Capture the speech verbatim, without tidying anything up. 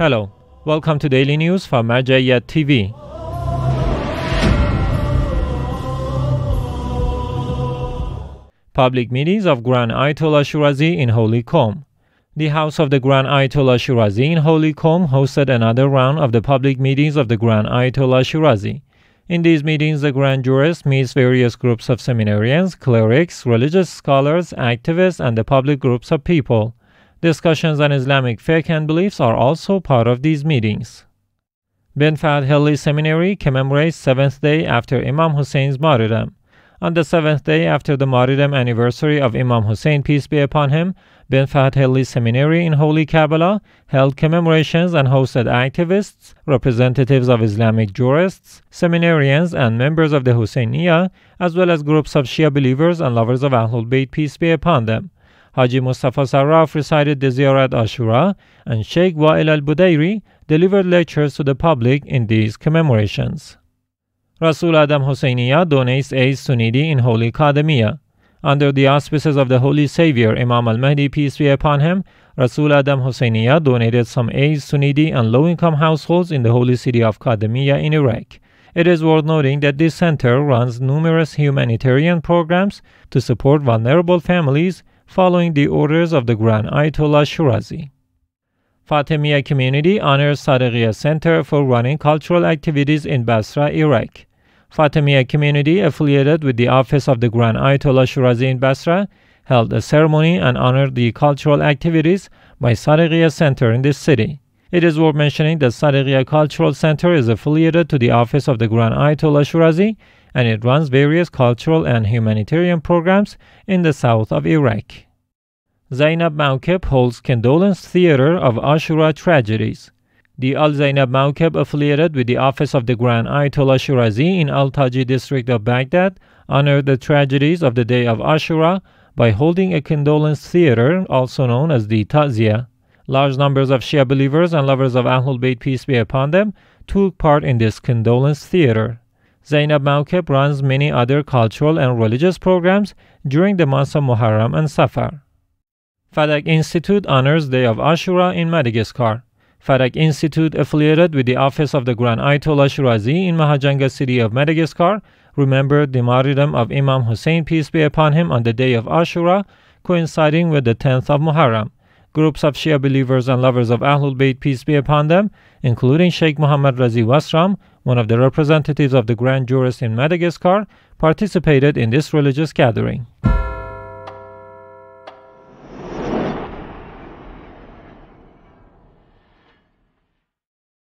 Hello, welcome to Daily News from Marjayat T V. Public meetings of Grand Ayatollah Shirazi in Holy Comb. The House of the Grand Ayatollah Shirazi in Holy Comb hosted another round of the public meetings of the Grand Ayatollah Shirazi. In these meetings, the Grand Jurist meets various groups of seminarians, clerics, religious scholars, activists, and the public groups of people. Discussions on Islamic faith and beliefs are also part of these meetings. Bin Fahad Hilli Seminary commemorates seventh day after Imam Hussein's martyrdom. On the seventh day after the martyrdom anniversary of Imam Hussein, peace be upon him, Bin Fahad Hilli Seminary in Holy Kabbalah held commemorations and hosted activists, representatives of Islamic jurists, seminarians, and members of the Husainiya, as well as groups of Shia believers and lovers of Ahlul Bayt, peace be upon them. Haji Mustafa Sarraf recited the Ziyarat Ashura, and Sheikh Wa'il al-Budayri delivered lectures to the public in these commemorations. Rasul Adam Husseiniya donates aids to needy in Holy Fatimiya. Under the auspices of the Holy Savior Imam al-Mahdi, peace be upon him, Rasul Adam Husseiniya donated some aids to needy and low-income households in the holy city of Fatimiya in Iraq. It is worth noting that this center runs numerous humanitarian programs to support vulnerable families following the orders of the Grand Ayatollah Shirazi. Fatimiya community honors Sadiqiya Center for running cultural activities in Basra, Iraq. Fatimiya community, affiliated with the office of the Grand Ayatollah Shirazi in Basra, held a ceremony and honored the cultural activities by Sadiqiya Center in this city. It is worth mentioning that Sadiqiya Cultural Center is affiliated to the office of the Grand Ayatollah Shirazi, and it runs various cultural and humanitarian programs in the south of Iraq. Zainab Mawkib holds Condolence Theater of Ashura Tragedies. The Al-Zainab Mawkib, affiliated with the office of the Grand Ayatollah Shirazi in Al-Taji district of Baghdad, honored the tragedies of the day of Ashura by holding a condolence theater, also known as the Ta'ziya. Large numbers of Shia believers and lovers of Ahlul Bayt, peace be upon them, took part in this condolence theater. Zainab Mawkib runs many other cultural and religious programs during the months of Muharram and Safar. Fadak Institute honors Day of Ashura in Madagascar. Fadak Institute, affiliated with the office of the Grand Ayatollah Shirazi in Mahajanga city of Madagascar, remembered the martyrdom of Imam Hussein, peace be upon him, on the day of Ashura, coinciding with the tenth of Muharram. Groups of Shia believers and lovers of Ahlul Bayt, peace be upon them, including Sheikh Muhammad Razi Wasram, one of the representatives of the Grand Jurist in Madagascar, participated in this religious gathering.